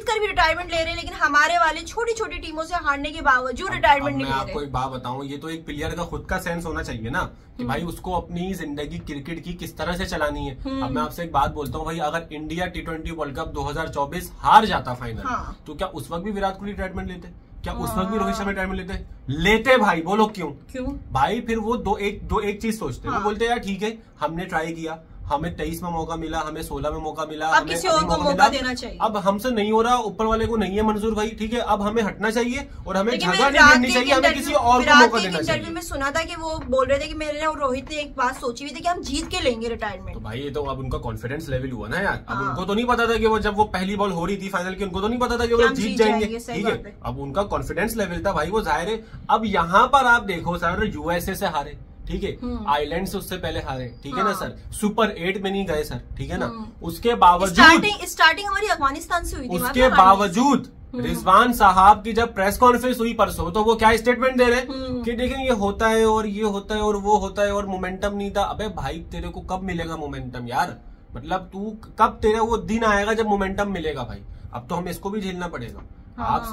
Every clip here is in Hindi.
जीत कर भी रिटायरमेंट ले रहे हैं, लेकिन हमारे वाले छोटी छोटी टीमों से हारने के बावजूद रिटायरमेंट नहीं ले रहे। मैं आपको एक बात बताऊं, ये तो एक प्लेयर का खुद का सेंस होना चाहिए ना कि भाई उसको अपनी जिंदगी क्रिकेट की किस तरह से चलानी है। अब मैं आपसे एक बात बोलता हूँ भाई, अगर इंडिया T20 वर्ल्ड कप 2024 हार जाता फाइनल, तो क्या उस वक्त भी विराट कोहली रिटायरमेंट लेते? क्या उस वक्त भी रोहित शर्मा रिटायरमेंट लेते भाई? बोलो क्यों भाई? फिर वो एक चीज सोचते हैं, वो बोलते हैं यार ठीक है, हमने ट्राई किया, हमें 23 में मौका मिला, हमें 16 में मौका मिला, अब किसी और को मौका देना चाहिए। अब हमसे नहीं हो रहा, ऊपर वाले को नहीं है मंजूर भाई, ठीक है, अब हमें हटना चाहिए और हमें जगह नहीं देनी चाहिए, हमें किसी और को मौका देना चाहिए। इंटरव्यू में सुना था कि वो बोल रहे थे कि मेरे और रोहित ने एक बात सोची हुई थी कि हम जीत के लेंगे रिटायरमेंट। तो भाई ये तो अब उनका कॉन्फिडेंस लेवल हुआ ना यार। अब उनको तो नहीं पता था कि वो जब वो पहली बॉल हो रही थी फाइनल की, उनको तो नहीं पता था कि वो जीत जाएंगे, ठीक है। अब उनका कॉन्फिडेंस लेवल था भाई, वो जाहिर है। अब यहाँ पर आप देखो सर, USA से हारे, ठीक है, आइलैंड से उससे पहले हारे, ठीक है ना सर, सुपर 8 में नहीं गए सर, ठीक है ना। उसके बावजूद स्टार्टिंग हमारी अफगानिस्तान से हुई थी, उसके बावजूद रिजवान साहब की जब प्रेस कॉन्फ्रेंस हुई परसों, तो वो क्या स्टेटमेंट दे रहे हैं कि देखें ये होता है और ये होता है और वो होता है और मोमेंटम नहीं था। अबे भाई तेरे को कब मिलेगा मोमेंटम यार? मतलब तू कब, तेरा वो दिन आएगा जब मोमेंटम मिलेगा भाई? अब तो हमें इसको भी झेलना पड़ेगा। आप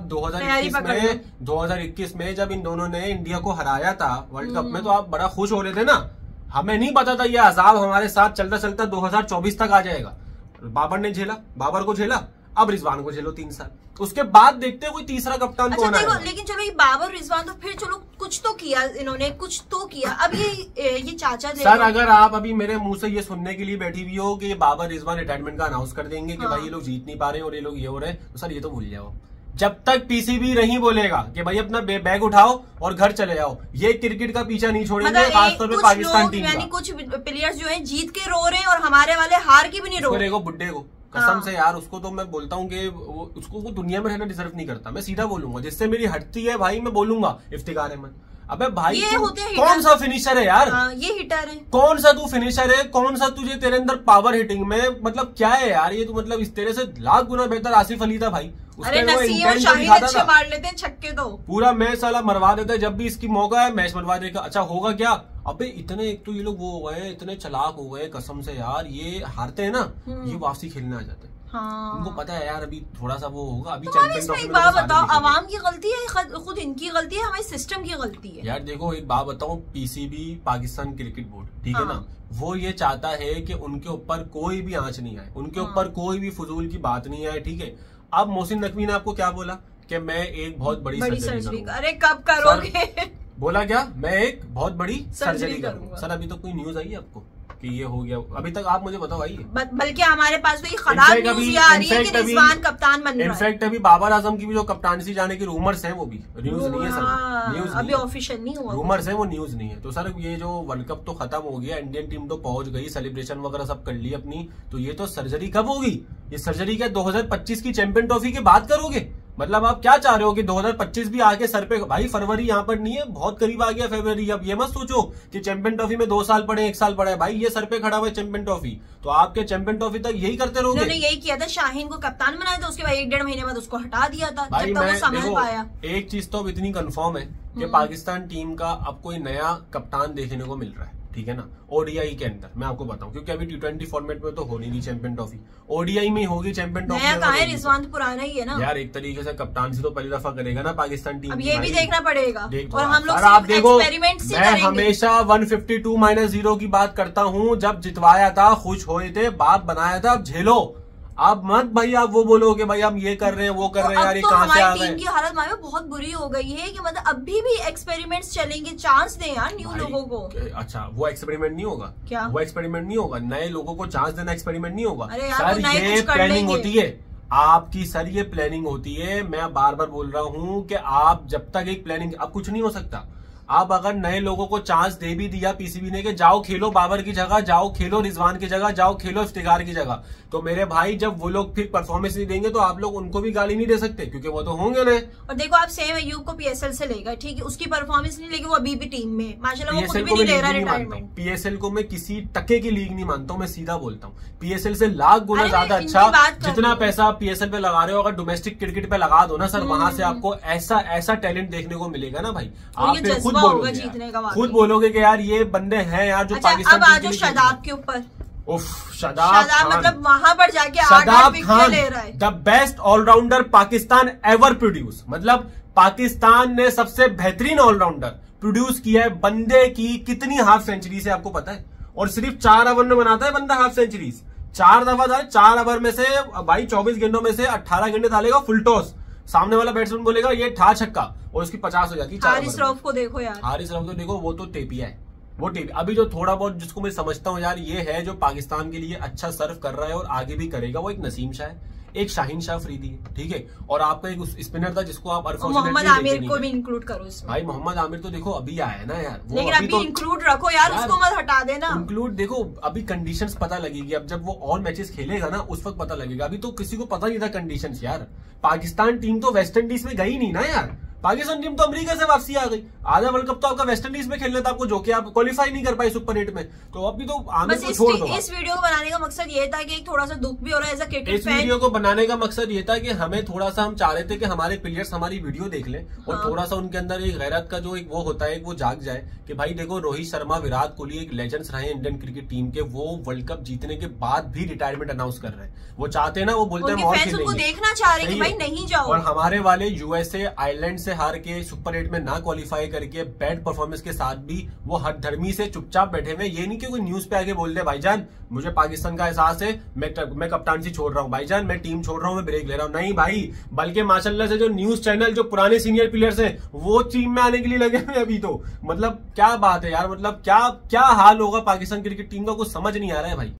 2021 में जब इन दोनों ने इंडिया को हराया था वर्ल्ड कप में, तो आप बड़ा खुश हो रहे थे ना। हमें नहीं पता था ये अजाब हमारे साथ चलता चलता 2024 तक आ जाएगा। बाबर ने झेला, बाबर को झेला, अब रिजवान को झेलो 3 साल। उसके बाद देखते हैं कोई तीसरा कप्तान कौन आएगा। लेकिन चलो ये बाबर रिजवान तो फिर चलो कुछ तो किया इन्होंने, कुछ तो किया। अब ये चाचा सर, अगर आप अभी मेरे मुंह से ये सुनने के लिए बैठी हुई हो कि ये बाबर रिजवान रिटायरमेंट का अनाउंस कर देंगे कि भाई ये लोग जीत नहीं पा रहे और ये लोग ये हो रहे हैं, तो सर ये तो भूल जाओ। जब तक PCB नहीं बोलेगा कि भाई अपना बैग उठाओ और घर चले जाओ, ये क्रिकेट का पीछा नहीं छोड़ेंगे, खासतौर पे पाकिस्तान टीम यानी कुछ प्लेयर्स जो है जीत के रो रहे हैं और हमारे वाले हार के भी नहीं रो रहे। बुड्ढे को कसम से यार, उसको तो मैं बोलता हूँ कि उसको वो दुनिया में रहना डिजर्व नहीं करता। मैं सीधा बोलूंगा, जिससे मेरी हटती है भाई मैं बोलूंगा इफ्तिकार अहमद। अबे भाई कौन सा फिनिशर है यार? ये हिटर है। कौन सा तू फिनिशर है? कौन सा तुझे, तेरे अंदर पावर हिटिंग में मतलब क्या है यार? ये तो मतलब इस तेरे से लाख गुना बेहतर आसिफ अली था भाई। अरे नसीम और शाहिद अच्छे मार लेते हैं छक्के, तो पूरा मैच साला मरवा देता है। जब भी इसकी मौका है मैच मरवा देगा। अच्छा होगा क्या? अबे इतने, एक तो ये लोग वो हो गए, इतने चालाक हो गए कसम से यार। ये हारते हैं ना, ये वापसी खेलने आ जाते हैं। उनको पता है यार अभी थोड़ा सा वो होगा। अभी चैंपियंस ट्रॉफी में बताओ, आवाम की गलती है, खुद इनकी गलती है, हमारे सिस्टम की गलती है यार। देखो एक बात बताऊं, PCB पाकिस्तान क्रिकेट बोर्ड, ठीक है ना, वो ये चाहता है कि उनके ऊपर कोई भी आंच नहीं आए, उनके ऊपर कोई भी फजूल की बात नहीं आए, ठीक है। अब मोहसिन नकवी ने आपको क्या बोला कि मैं एक बहुत बड़ी सर्जरी करूंगा। अरे कब करोगे? बोला क्या? मैं एक बहुत बड़ी सर्जरी करूंगा। सर अभी तो कोई न्यूज आई है आपको कि ये हो गया? अभी तक आप मुझे बताओ भाई। बल्कि हमारे पास तो ये खराब न्यूज़ आ रही है कि रिजवान कप्तान बन रहा है। इनफैक्ट अभी बाबर आजम की भी जो कप्तानसी जाने की रूमर्स हैं, वो भी न्यूज नहीं है सर, न्यूज अभी ऑफिशियल नहीं हुआ, रूमर्स है, वो न्यूज नहीं है। तो सर ये जो वर्ल्ड कप तो खत्म हो गया, इंडियन टीम तो पहुंच गई, सेलिब्रेशन वगैरह सब कर ली अपनी, तो ये तो सर्जरी कब होगी? ये सर्जरी क्या 2025 की चैंपियन ट्रॉफी के बाद करोगे? मतलब आप क्या चाह रहे हो कि 2025 भी आके सर पे? भाई फरवरी यहाँ पर नहीं है, बहुत करीब आ गया फरवरी। अब ये मत सोचो कि चैंपियन ट्रॉफी में 2 साल पड़े, 1 साल पड़ा है। भाई ये सर पे खड़ा हुआ है चैंपियन ट्रॉफी, तो आपके चैंपियन ट्रॉफी तक यही करते रहोगे। उन्होंने यही किया था, शाहीन को कप्तान बनाया था, उसके बाद 1-1.5 महीने बाद उसको हटा दिया था, जब तक वो संभाल पाया। एक चीज तो अब इतनी कंफर्म है कि पाकिस्तान टीम का अब कोई नया कप्तान देखने को मिल रहा है, ठीक है ना, ODI के अंदर। मैं आपको बताऊं, क्योंकि अभी T20 फॉर्मेट में तो हो नहीं चैंपियन ट्रॉफी, ODI में होगी चैंपियन ट्रॉफी। नया कहाँ है? रिजवान पुराना ही है ना यार। एक तरीके से कप्तान से तो पहली दफा करेगा ना पाकिस्तान टीम। अब ये भी देखना पड़ेगा। और हम लोग आप देखो, मैं हमेशा 152-0 की बात करता हूँ। जब जितवाया था खुश हुए थे, बाप बनाया था, अब झेलो। आप मत भाई आप वो बोलो कि भाई हम ये कर रहे हैं वो कर रहे हैं यार, ये कहाँ से आ गए। टीम की हालत मानो बहुत बुरी हो गई है कि मतलब अभी भी एक्सपेरिमेंट्स चलेंगे, चांस दें यार न्यू लोगों को। अच्छा वो एक्सपेरिमेंट नहीं होगा क्या? वो एक्सपेरिमेंट नहीं होगा, नए लोगों को चांस देना एक्सपेरिमेंट नहीं होगा। सर ये प्लानिंग होती है आपकी, सर ये प्लानिंग होती है। मैं बार बार बोल रहा हूँ कि आप जब तक एक प्लानिंग, अब कुछ नहीं हो सकता। आप अगर नए लोगों को चांस दे भी दिया PCB ने कि जाओ खेलो बाबर की जगह, जाओ खेलो रिजवान की जगह, जाओ खेलो इफ्तिकार की जगह, तो मेरे भाई जब वो लोग फिर परफॉर्मेंस नहीं देंगे तो आप लोग उनको भी गाली नहीं दे सकते, क्योंकि वो तो होंगे ना। और देखो आप सेम अयूब को PSL से लेगा, ठीक है, उसकी परफॉर्मेंस नहीं लेगी, वो अभी भी टीम में माशाल्लाह वो खुद भी नहीं ले रहा रिटायरमेंट। PSL को मैं किसी टके की लीग नहीं मानता हूँ, मैं सीधा बोलता हूँ। PSL से लाख गुना ज्यादा अच्छा, जितना पैसा आप PSL पे लगा रहे हो अगर डोमेस्टिक क्रिकेट पे लगा दो ना सर, वहां से आपको ऐसा टैलेंट देखने को मिलेगा ना भाई। आप खुद बोलोगे कि यार ये बंदे हैं यार जो पाकिस्तान। अब आ जाओ शादाब के ऊपर, शादाब मतलब वहां पर जाके 8 विकेट ले रहा है। The best allrounder Pakistan ever produce, मतलब पाकिस्तान ने सबसे बेहतरीन ऑलराउंडर प्रोड्यूस किया है। बंदे की कितनी हाफ सेंचुरी से आपको पता है, और सिर्फ 4 ओवर में बनाता है बंदा हाफ सेंचुरीज। 4 दफा था, 4 ओवर में से भाई 24 गेंदों में से 18 गेंदे डालेगा फुल टॉस, सामने वाला बैट्समैन बोलेगा ये ठा छक्का, और उसकी 50 हो जाती है। हारिस रऊफ को देखो यार, हारिस रऊफ को देखो, वो तो टेपिया है, वो टेपिया। अभी जो थोड़ा बहुत जिसको मैं समझता हूँ यार ये है जो पाकिस्तान के लिए अच्छा सर्व कर रहा है और आगे भी करेगा, वो एक नसीम शाह है, एक शाहीन शाह अफरीदी है, ठीक है, और आपका एक स्पिनर था जिसको आप मोहम्मद आमिर को भी इंक्लूड करो इसमें। भाई मोहम्मद आमिर तो देखो अभी आया है ना यार, वो लेकिन अभी इंक्लूड रखो यार, उसको मत हटा देना। इंक्लूड देखो, अभी कंडीशंस पता लगेगी, अब जब वो ऑल मैचेस खेलेगा ना उस वक्त पता लगेगा। अभी तो किसी को पता नहीं था कंडीशंस यार। पाकिस्तान टीम तो वेस्ट इंडीज में गई नहीं ना यार, पाकिस्तान टीम तो अमेरिका से वापसी आ गई। आधा वर्ल्ड कप तो आपका वेस्ट इंडीज में खेलना था आपको, जो कि आप क्वालिफाई नहीं कर पाए सुपर 8 में। तो अभी तो आमिर को छोड़ दो। इस वीडियो को बनाने का मकसद ये था कि थोड़ा सा दुख भी हो रहा है एज अ क्रिकेट फैन। इस वीडियो को बनाने का मकसद ये था कि हमें थोड़ा सा, हम चाह रहे थे कि हमारे प्लेयर्स हमारी वीडियो देख लें और थोड़ा सा उनके अंदर एक गैरत का जो एक वो होता है वो जाग जाए कि भाई देखो रोहित शर्मा, विराट कोहली एक लेजेंड्स रहे इंडियन क्रिकेट टीम के, वो वर्ल्ड कप जीतने के बाद भी रिटायरमेंट अनाउंस कर रहे हैं। वो चाहते हैं ना, वो बोलते हैं उनको देखना चाह रहे हैं कि भाई नहीं जाओ। और हमारे वाले यूएसए, आयरलैंड से हार के सुपर 8 में ना क्वालिफाई करके बैड परफॉर्मेंस के साथ भी वो हठधर्मी से चुपचाप बैठे हुए। ये नहीं कि कोई न्यूज पे आके बोल दे भाईजान मुझे पाकिस्तान का एहसास है, मैं कप्तानसी छोड़ रहा हूँ, भाईजान मैं टीम छोड़ रहा हूँ, मैं ब्रेक ले रहा हूँ। नहीं भाई, बल्कि माशाल्लाह से जो न्यूज चैनल, जो पुराने सीनियर प्लेयर्स हैं वो टीम में आने के लिए लगे हुए अभी तो। मतलब क्या बात है यार, मतलब क्या हाल होगा पाकिस्तान क्रिकेट टीम का, कुछ समझ नहीं आ रहा है भाई।